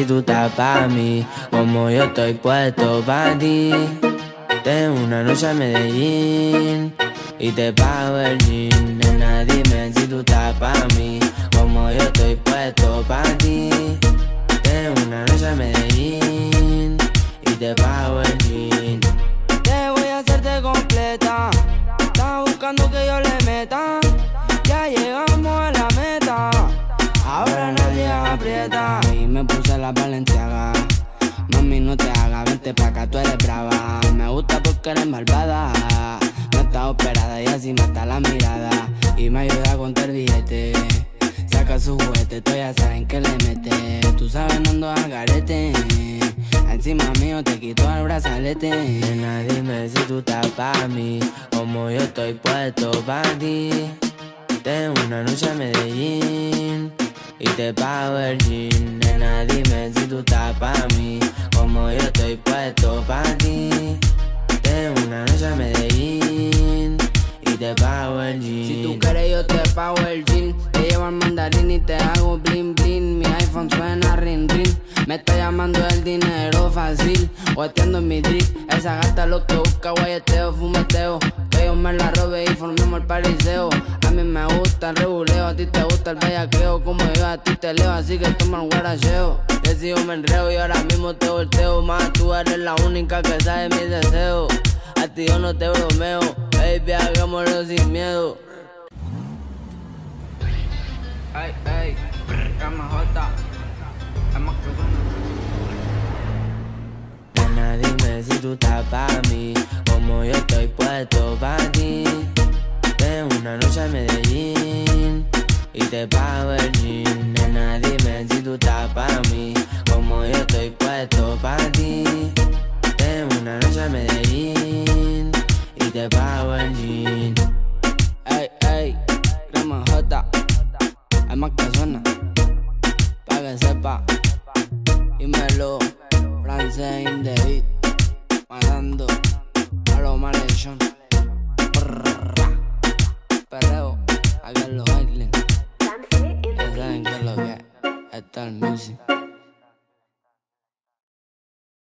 tú estás pa' mí, como yo estoy puesto pa' ti. Tengo una noche a Medellín y te pago el jean. Nena, dime si tú estás pa' mí, como yo estoy puesto pa' ti. Tengo una noche a Medellín y te pago el jean. Te voy a hacerte completa. Estás buscando que yo le meta. Ya llegamos a la meta. Ahora nadie aprieta. Y me puse la Balenciaga. Mami, no te hagas, vente pa' acá, tú eres brava. Me gusta porque eres malvada. No estás operada y así mata la mirada. Y me ayuda a contar billete. Saca su juguete, tú ya saben que le mete. Tú sabes, no ando al garete. Encima mío te quito el brazalete. Nena, dime si tú estás pa' mí, como yo estoy puesto pa' ti. Tengo una noche a Medellín y te pago el jean. Nena, dime si tú estás pa' mí, como yo estoy puesto pa' ti. Tengo una noche a Medellín y te pago el jean. Si tú quieres yo te pago el jean. Te llevo al mandarín y te hago bling bling. Mi iPhone suena ring ring. Me está llamando el dinero fácil, guateando en mi drip. Esa gata lo que busca, guayeteo, fumeteo. Que yo me la robe y formemos el pariseo. A mí me gusta el rebuleo, a ti te gusta el bellaqueo. Como yo a ti te leo, así que toma el guaracheo. Decido me enreo y ahora mismo te volteo. Más tú eres la única que sabe mis deseos. A ti yo no te bromeo, baby, hagámoslo sin miedo. Ey, ey, Ramajota. Nena, dime si tú estás pa' mí, como yo estoy puesto pa' ti. Tengo una noche a Medellín y te pago el jean. Nena, dime si tú estás pa' mí, como yo estoy puesto pa' ti. Tengo una noche a Medellín y te pago el jean. Ey, ey, Ramajota. Hay más que suena, pa' que sepa. Dímelo, francés in the beat, matando a los malhechón. Perreo, aquí en los Islands. Ya saben que es lo que es, está el music.